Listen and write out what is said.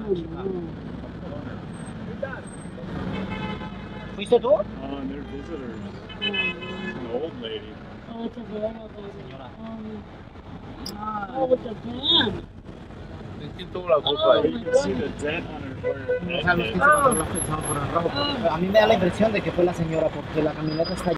¿Fuiste tú? They're visitors. An old lady. Oh, it's a van. Señora. Oh, it's a van. ¿Quién tuvo la culpa You ahí? can see the dent on her forehead. O sea, los que se pasaron los que estaban por el rojo. A mí me da la impresión de que fue la señora porque la camioneta está